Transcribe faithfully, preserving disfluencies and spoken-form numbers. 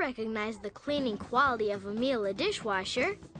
recognize the cleaning quality of a Miele dishwasher,